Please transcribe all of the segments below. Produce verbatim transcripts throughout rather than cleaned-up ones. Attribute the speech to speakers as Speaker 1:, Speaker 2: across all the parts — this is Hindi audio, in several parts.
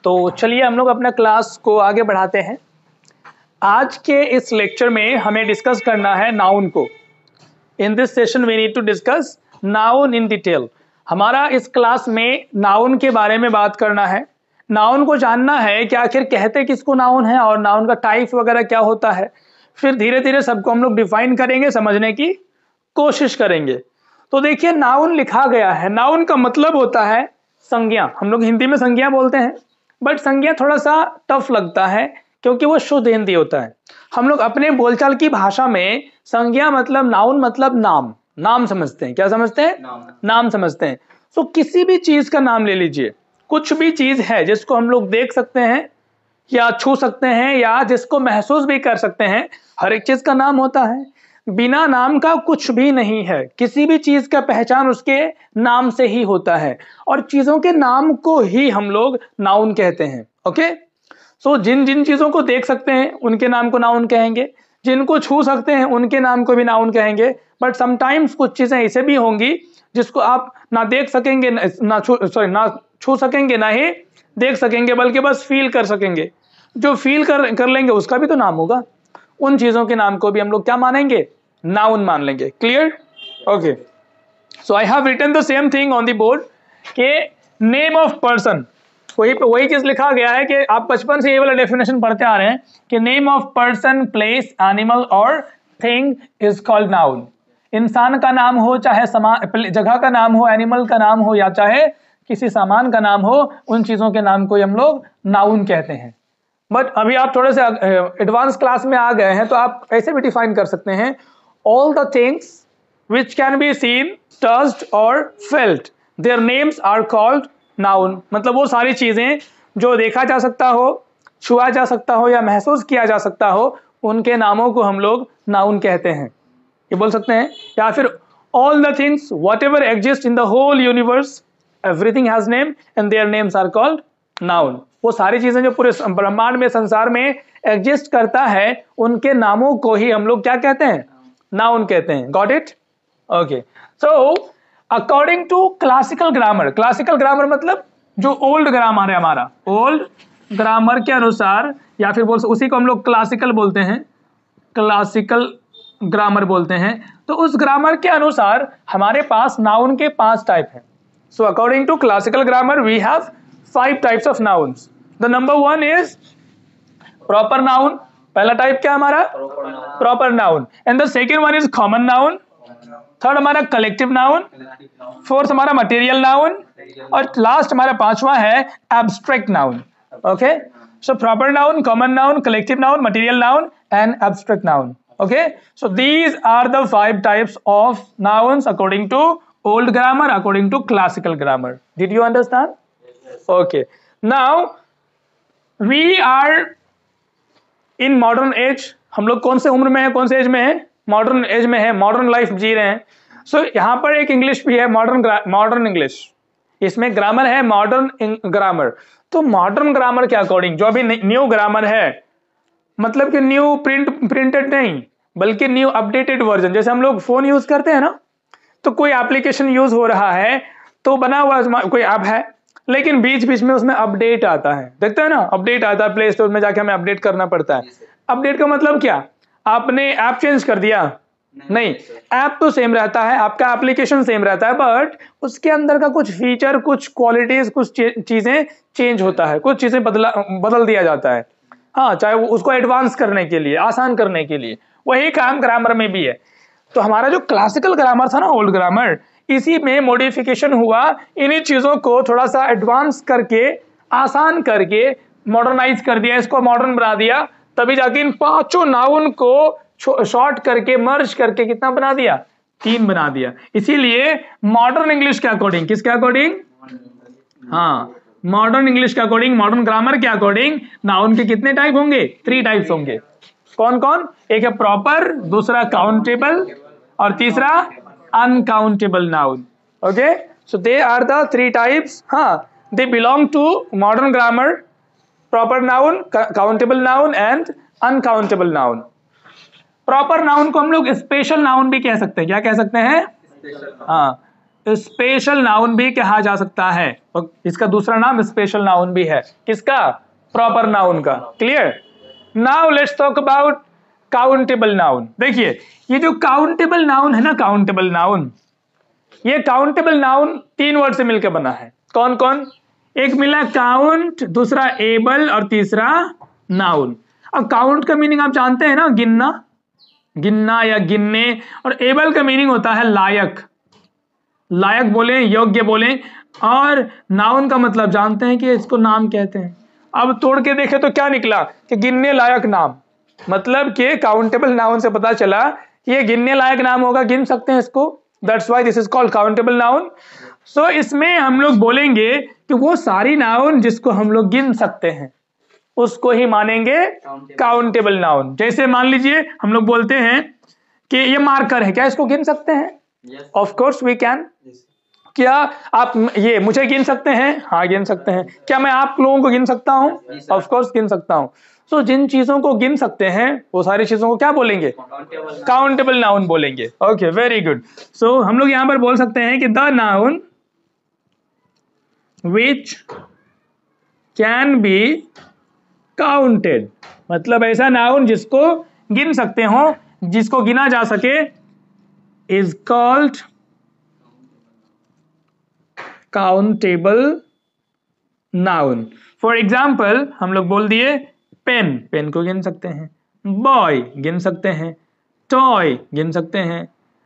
Speaker 1: तो चलिए हम लोग अपना क्लास को आगे बढ़ाते हैं। आज के इस लेक्चर में हमें डिस्कस करना है नाउन को। In this session we need to discuss noun in detail. हमारा इस क्लास में नाउन के बारे में बात करना है। नाउन को जानना है कि आखिर कहते किसको नाउन है और नाउन का टाइप वगैरह क्या होता है। फिर धीरे धीरे सबको हम लोग डिफाइन करेंगे, समझने की कोशिश करेंगे। तो देखिए नाउन लिखा गया है, नाउन का मतलब होता है संज्ञा। हम लोग हिंदी में संज्ञा बोलते हैं, बट संज्ञा थोड़ा सा टफ लगता है क्योंकि वो शुद्ध हिंदी होता है। हम लोग अपने बोलचाल की भाषा में संज्ञा मतलब नाउन मतलब नाम, नाम समझते हैं। क्या समझते हैं? नाम, नाम समझते हैं। तो किसी भी चीज का नाम ले लीजिए, कुछ भी चीज है जिसको हम लोग देख सकते हैं या छू सकते हैं या जिसको महसूस भी कर सकते हैं, हर एक चीज का नाम होता है। बिना नाम का कुछ भी नहीं है। किसी भी चीज का पहचान उसके नाम से ही होता है और चीजों के नाम को ही हम लोग नाउन कहते हैं। ओके, सो जिन जिन चीजों को देख सकते हैं उनके नाम को नाउन कहेंगे, जिनको छू सकते हैं उनके नाम को भी नाउन कहेंगे। बट समटाइम्स कुछ चीजें ऐसे भी होंगी जिसको आप ना देख सकेंगे ना छू सॉरी ना छू सकेंगे ना ही देख सकेंगे, बल्कि बस फील कर सकेंगे। जो फील कर कर लेंगे उसका भी तो नाम होगा। उन चीजों के नाम को भी हम लोग क्या मानेंगे? नाउन मान लेंगे। Clear? Okay, so I have written the same thing on the board के नेम ऑफ पर्सन। वही वही चीज लिखा गया है कि आप बचपन से ये वाला डेफिनेशन पढ़ते आ रहे हैं कि name of person, place, animal और थिंग इज कॉल्ड नाउन। इंसान का नाम हो, चाहे सामान जगह का नाम हो, एनिमल का नाम हो या चाहे किसी सामान का नाम हो, उन चीजों के नाम को हम लोग नाउन कहते हैं। बट अभी आप थोड़े से एडवांस क्लास में आ गए हैं तो आप ऐसे भी डिफाइन कर सकते हैं, all the things which can be seen, touched और felt, their names are called noun. मतलब वो सारी चीजें जो देखा जा सकता हो, छुआ जा सकता हो या महसूस किया जा सकता हो, उनके नामों को हम लोग नाउन कहते हैं। ये बोल सकते हैं। या फिर all the things whatever exist in the whole universe, everything has name and their names are called noun. वो सारी चीजें जो पूरे ब्रह्मांड में, संसार में एग्जिस्ट करता है, उनके नामों को ही हम लोग क्या कहते हैं? नाउन कहते हैं। Got it? Okay, so according to classical grammar, classical grammar मतलब जो ओल्ड ग्रामर है हमारा, ओल्ड ग्रामर के अनुसार, या फिर बोल उसी को हम लोग क्लासिकल बोलते हैं, क्लासिकल ग्रामर बोलते हैं। तो उस ग्रामर के अनुसार हमारे पास नाउन के पांच टाइप हैं। So according to classical grammar we have five types of nouns. The number one is proper noun. पहला टाइप क्या हमारा? Proper noun. And the second one is common noun. Third हमारा कलेक्टिव नाउन। फोर्थ हमारा मटेरियल नाउन। और लास्ट हमारा पांचवा है abstract noun. Okay, so proper noun, common noun, collective noun, material noun and abstract noun. Okay, so these are the five types of nouns according to old grammar, according to classical grammar. Did you understand? Okay, now we are in modern age. हम लोग कौन से उम्र में हैं, कौन से एज में हैं? मॉडर्न एज में है, मॉडर्न लाइफ जी रहे हैं। सो so, यहाँ पर एक इंग्लिश भी है, मॉडर्न मॉडर्न इंग्लिश। इसमें ग्रामर है मॉडर्न ग्रामर। तो मॉडर्न ग्रामर के अकॉर्डिंग जो अभी न्यू ग्रामर है, मतलब कि न्यू प्रिंट प्रिंटेड नहीं बल्कि न्यू अपडेटेड वर्जन। जैसे हम लोग फोन यूज करते हैं ना, तो कोई एप्लीकेशन यूज हो रहा है तो बना हुआ कोई ऐप है, लेकिन बीच बीच में उसमें अपडेट आता है, देखते हैं ना, अपडेट आता है, प्ले स्टोर में जाके हमें अपडेट करना पड़ता है। अपडेट का मतलब क्या? आपने ऐप चेंज कर दिया? नहीं, ऐप तो सेम रहता है, आपका एप्लीकेशन सेम रहता है, बट उसके अंदर का कुछ फीचर, कुछ क्वालिटीज, कुछ चीजें चेंज होता है, कुछ चीजें बदला बदल दिया जाता है। हाँ, चाहे वो उसको एडवांस करने के लिए, आसान करने के लिए। वही काम ग्रामर में भी है। तो हमारा जो क्लासिकल ग्रामर था ना, ओल्ड ग्रामर, इसी में मॉडिफिकेशन हुआ। इन्हीं चीजों को थोड़ा सा एडवांस करके, आसान करके, मॉडर्नाइज कर दिया, इसको मॉडर्न बना दिया, तभी जाके इन पांचों नाउन को शॉर्ट करके, मर्ज करके कितना बना दिया? तीन बना दिया। इसीलिए मॉडर्न इंग्लिश के अकॉर्डिंग, किसके अकॉर्डिंग? हाँ, मॉडर्न इंग्लिश के अकॉर्डिंग, मॉडर्न ग्रामर के अकॉर्डिंग नाउन के कितने टाइप होंगे? थ्री टाइप्स होंगे। कौन कौन? एक है प्रॉपर, दूसरा काउंटेबल और तीसरा uncountable noun. Okay, so they are the three types. हाँ, they belong to modern grammar, proper noun, countable noun and uncountable noun. Proper noun को हम लोग स्पेशल नाउन भी कह सकते हैं। क्या कह सकते हैं? हाँ, स्पेशल नाउन भी कहा जा सकता है, और इसका दूसरा नाम स्पेशल नाउन भी है। किसका? प्रॉपर नाउन का। Clear? Now let's talk about countable noun. देखिए ये जो काउंटेबल नाउन है ना, काउंटेबल नाउन, ये काउंटेबल नाउन तीन वर्ड से मिलकर बना है। कौन कौन? एक मिला काउंट, दूसरा एबल और तीसरा नाउन। अब काउंट का मीनिंग आप जानते हैं ना, गिनना, गिनना या गिनने, और एबल का मीनिंग होता है लायक, लायक बोले, योग्य बोले, और नाउन का मतलब जानते हैं कि इसको नाम कहते हैं। अब तोड़ के देखे तो क्या निकला कि गिनने लायक नाम, मतलब कि काउंटेबल नाउन से पता चला कि ये गिनने लायक नाम होगा, गिन सकते हैं इसको। That's why this is called countable noun. So इसमें हम लोग बोलेंगे कि वो सारी नाउन जिसको हम लोग गिन सकते हैं उसको ही मानेंगे काउंटेबल नाउन। जैसे मान लीजिए हम लोग बोलते हैं कि ये मार्कर है, क्या इसको गिन सकते हैं? Of course we can. क्या आप ये मुझे गिन सकते हैं? हाँ गिन सकते हैं। क्या मैं आप लोगों को गिन सकता हूँ? ऑफ कोर्स गिन सकता हूँ। सो so, जिन चीजों को गिन सकते हैं वो सारी चीजों को क्या बोलेंगे? काउंटेबल नाउन बोलेंगे। Okay, very good. सो हम लोग यहां पर बोल सकते हैं कि the noun which can be counted, मतलब ऐसा नाउन जिसको गिन सकते हो, जिसको गिना जा सके, is called countable noun. For example हम लोग बोल दिए पेन, पेन को गिन सकते हैं, बॉय गिन सकते हैं, टॉय गिन सकते हैं,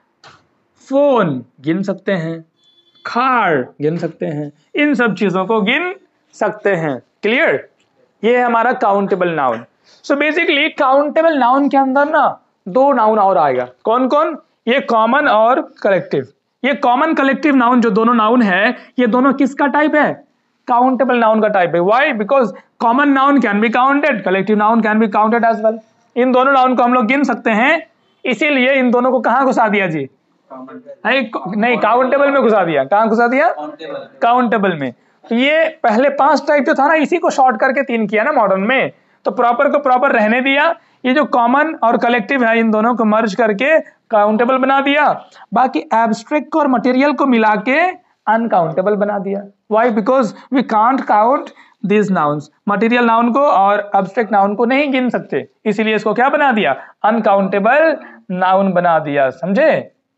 Speaker 1: फोन गिन सकते हैं, कार गिन सकते हैं, इन सब चीजों को गिन सकते हैं। क्लियर? ये है हमारा countable noun. So basically countable noun के अंदर ना दो नाउन और आएगा। कौन कौन? ये कॉमन और कलेक्टिव। ये कॉमन कलेक्टिव नाउन जो दोनों नाउन है, ये दोनों किसका टाइप है? काउंटेबल नाउन का टाइप है। Why? Because common noun can be counted, collective noun can be counted as well. इन दोनों नाउन को हम लोग गिन सकते हैं, इसीलिए इन दोनों को कहां घुसा दिया जी? नहीं, काउंटेबल में घुसा दिया। कहां घुसा दिया? काउंटेबल में। तो ये पहले पांच टाइप जो था ना, इसी को शॉर्ट करके तीन किया ना मॉडर्न में, तो प्रॉपर को प्रॉपर रहने दिया। ये जो कॉमन और कलेक्टिव है इन दोनों को मर्ज करके काउंटेबल बना दिया, बाकी एब्स्ट्रैक्ट और मटेरियल को मिला के अनकाउंटेबल बना दिया। Why? Because we can't count this nouns, material noun को और एब्स्ट्रैक्ट नाउन को नहीं गिन सकते, इसीलिए इसको क्या बना दिया? अनकाउंटेबल नाउन बना दिया। समझे?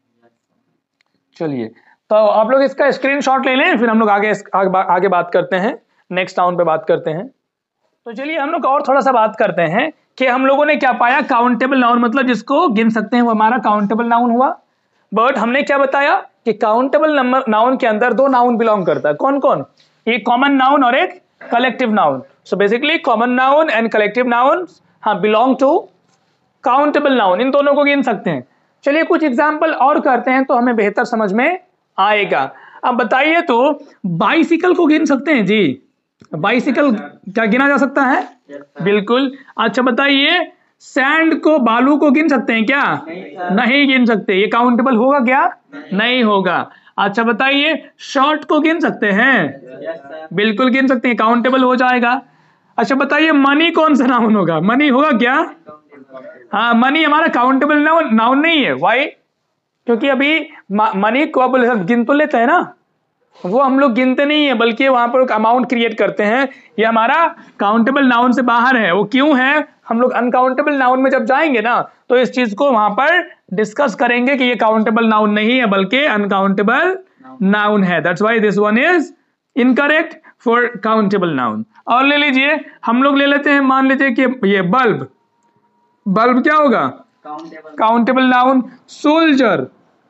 Speaker 1: चलिए, तो आप लोग इसका स्क्रीनशॉट ले लें, फिर हम लोग आगे आगे, आगे बात करते हैं, नेक्स्ट नाउन पे बात करते हैं। तो चलिए हम लोग और थोड़ा सा बात करते हैं कि हम लोगों ने क्या पाया? काउंटेबल नाउन मतलब जिसको गिन सकते हैं वो हमारा काउंटेबल नाउन हुआ। बट हमने क्या बताया कि काउंटेबल नंबर नाउन के अंदर दो नाउन बिलोंग करता है। कौन कौन? एक कॉमन नाउन और एक collective noun. So basically common noun and collective noun हाँ बिलोंग टू काउंटेबल नाउन, इन दोनों को गिन सकते हैं। चलिए कुछ एग्जाम्पल और करते हैं तो हमें बेहतर समझ में आएगा। अब बताइए, तो बाइसिकल को गिन सकते हैं जी? बाइसिकल क्या गिना जा सकता है? बिल्कुल। अच्छा बताइए, सैंड को, बालू को गिन सकते हैं क्या? नहीं, नहीं गिन सकते। ये काउंटेबल होगा क्या? नहीं, नहीं होगा। अच्छा बताइए, शर्ट को गिन सकते हैं? बिल्कुल गिन सकते हैं, काउंटेबल हो जाएगा। अच्छा बताइए, मनी कौन सा नाउन होगा? मनी होगा क्या? हाँ, मनी हमारा काउंटेबल नाउन नाउन नहीं है। व्हाई? क्योंकि अभी मनी को आप गिन तो लेते हैं ना, वो हम लोग गिनते नहीं है, बल्कि वहां पर अमाउंट क्रिएट करते हैं। ये हमारा काउंटेबल नाउन से बाहर है। वो क्यों है? हम लोग अनकाउंटेबल नाउन में जब जाएंगे ना, तो इस चीज को वहां पर डिस्कस करेंगे कि ये काउंटेबल नाउन नहीं है बल्कि अनकाउंटेबल नाउन है। That's why this one is incorrect for countable noun. और ले लीजिए, हम लोग ले लेते हैं, मान लीजिए कि ये बल्ब, बल्ब क्या होगा? Countable noun. Soldier,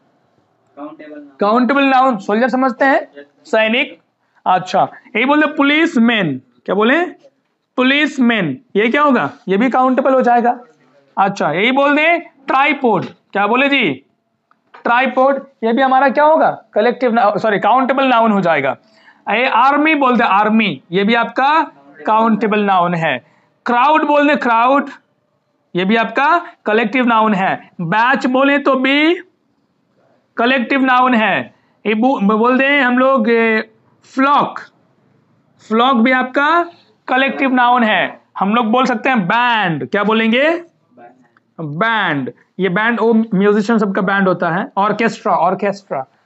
Speaker 1: countable noun. Soldier समझते हैं? सैनिक। अच्छा, यही बोलते पुलिस मैन, क्या बोले? पुलिस मैन, ये क्या होगा? ये भी काउंटेबल हो जाएगा। अच्छा, यही बोल दें ट्राइपोड, क्या बोले जी? ट्राइपोड, ये भी हमारा क्या होगा? कलेक्टिव सॉरी काउंटेबल नाउन हो जाएगा। ये आर्मी बोल दे, आर्मी, ये भी आपका काउंटेबल नाउन है। क्राउड बोल दे, क्राउड, ये भी आपका कलेक्टिव नाउन है। बैच बोले तो भी कलेक्टिव नाउन है। ये बोल दें हम लोग फ्लॉक, फ्लॉक भी आपका कलेक्टिव नाउन है। हम लोग बोल सकते हैं बैंड, क्या बोलेंगे? बैंड। ये बैंड वो म्यूजिशियन सबका बैंड होता है। ऑर्केस्ट्रा, ऑर्केस्ट्रा,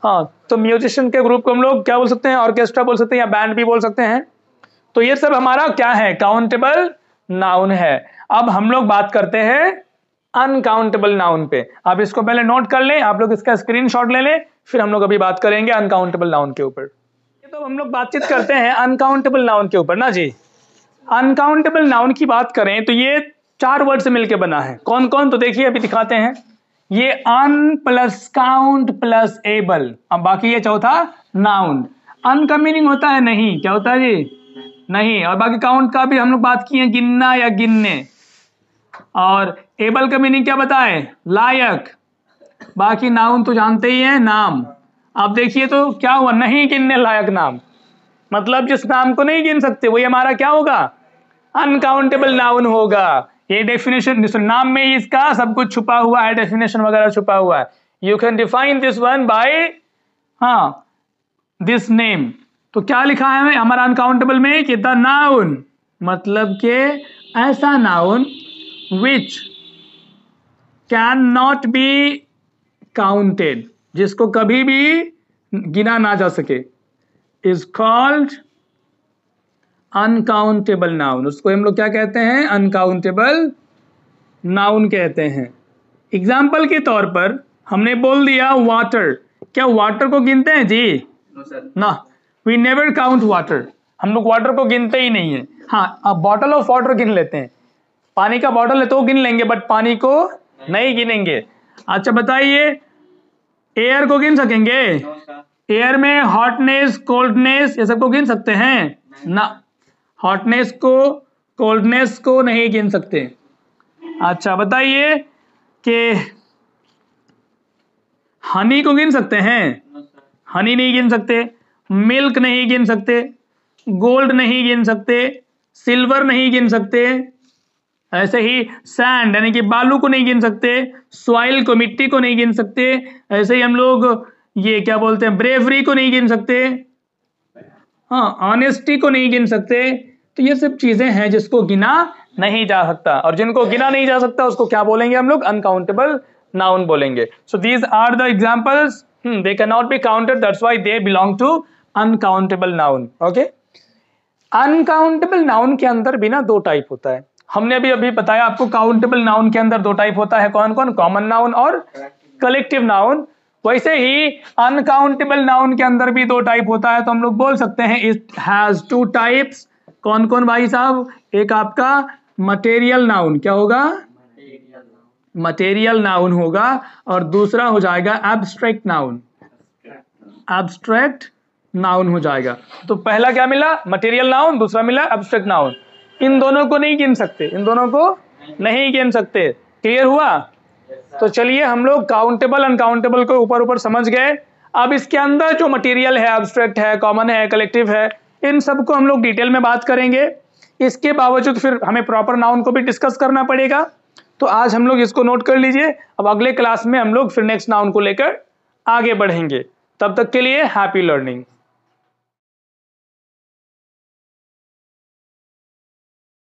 Speaker 1: हाँ, तो म्यूजिशियन के ग्रुप को हम लोग क्या बोल सकते हैं, ऑर्केस्ट्रा बोल सकते हैं या बैंड भी बोल सकते हैं। तो ये सब हमारा क्या है, काउंटेबल नाउन है। अब हम लोग बात करते हैं अनकाउंटेबल नाउन पे। आप इसको पहले नोट कर लें, आप लोग इसका स्क्रीनशॉट ले लें, फिर हम लोग अभी बात करेंगे अनकाउंटेबल नाउन के ऊपर। तो हम लोग बातचीत करते हैं अनकाउंटेबल नाउन के ऊपर ना जी। अनकाउंटेबल नाउन की बात करें तो ये चार वर्ड से मिलकर बना है। कौन कौन, तो देखिए अभी दिखाते हैं। ये un plus count plus able, अब बाकी ये चौथा नाउन। अन का मीनिंग होता है नहीं, क्या होता है जी, नहीं। और बाकी काउंट का भी हम लोग बात किए, गिनना या गिनने। और एबल का मीनिंग क्या बताए, लायक। बाकी नाउन तो जानते ही हैं, नाम। अब देखिए तो क्या हुआ, नहीं गिनने लायक नाम, मतलब जिस नाम को नहीं गिन सकते वही हमारा क्या होगा, अनकाउंटेबल नाउन होगा। ये डेफिनेशन, नाम में ही इसका सब कुछ छुपा हुआ है, डेफिनेशन वगैरह छुपा हुआ है। You can define this one by हाँ दिस नेम। तो क्या लिखा है हमारा अनकाउंटेबल में कि द नाउन, मतलब के ऐसा noun which can not be counted, जिसको कभी भी गिना ना जा सके, इज कॉल्ड अनकाउंटेबल नाउन। उसको हम लोग क्या कहते हैं, अनकाउंटेबल नाउन कहते हैं। एग्जाम्पल के तौर पर हमने बोल दिया वाटर, क्या वाटर को गिनते हैं जी,
Speaker 2: नो सर,
Speaker 1: ना, वी नेवर काउंट वाटर, हम लोग वाटर को गिनते ही नहीं है। हाँ, अब बॉटल ऑफ वाटर गिन लेते हैं, पानी का बॉटल है तो गिन लेंगे, बट पानी को नहीं गिनेंगे। अच्छा बताइए, एयर को गिन सकेंगे,
Speaker 2: नो सर,
Speaker 1: एयर में हॉटनेस कोल्डनेस ये सबको गिन सकते हैं ना, हॉटनेस को कोल्डनेस को नहीं गिन सकते। अच्छा बताइए कि हनी को गिन सकते हैं,
Speaker 2: नो सर,
Speaker 1: हनी नहीं गिन सकते, मिल्क नहीं गिन सकते, गोल्ड नहीं गिन सकते, सिल्वर नहीं गिन सकते, ऐसे ही सैंड यानी कि बालू को नहीं गिन सकते, सॉइल को मिट्टी को नहीं गिन सकते, ऐसे ही हम लोग ये क्या बोलते हैं ब्रेवरी को नहीं गिन सकते, हाँ ऑनेस्टी को नहीं गिन सकते। तो ये सब चीजें हैं जिसको गिना नहीं जा सकता, और जिनको गिना नहीं जा सकता उसको क्या बोलेंगे हम लोग, अनकाउंटेबल नाउन बोलेंगे। So these are the examples, they can not be counted, that's why they belong to uncountable noun. Okay, uncountable noun के अंदर भी ना दो टाइप होता है। हमने अभी अभी बताया आपको, काउंटेबल नाउन के अंदर दो टाइप होता है, कौन कौन, कॉमन नाउन और कलेक्टिव नाउन। वैसे ही अनकाउंटेबल नाउन के अंदर भी दो टाइप होता है, तो हम लोग बोल सकते हैं इट हैज टू टाइप्स। कौन कौन भाई साहब, एक आपका मटेरियल नाउन, क्या होगा, मटेरियल नाउन होगा, और दूसरा हो जाएगा एब्स्ट्रैक्ट नाउन, एब्स्ट्रैक्ट नाउन हो जाएगा। तो पहला क्या मिला, मटेरियल नाउन, दूसरा मिला एब्स्ट्रैक्ट नाउन। इन दोनों को नहीं गिन सकते, इन दोनों को नहीं गिन सकते, क्लियर हुआ। तो चलिए हम लोग काउंटेबल अनकाउंटेबल को ऊपर ऊपर समझ गए। अब इसके अंदर जो मटेरियल है, एब्स्ट्रैक्ट है, कॉमन है, कलेक्टिव है, इन सब को हम लोग डिटेल में बात करेंगे। इसके बावजूद फिर हमें प्रॉपर नाउन को भी डिस्कस करना पड़ेगा। तो आज हम लोग इसको नोट कर लीजिए, अब अगले क्लास में हम लोग फिर नेक्स्ट नाउन को लेकर आगे बढ़ेंगे। तब तक के लिए हैप्पी लर्निंग।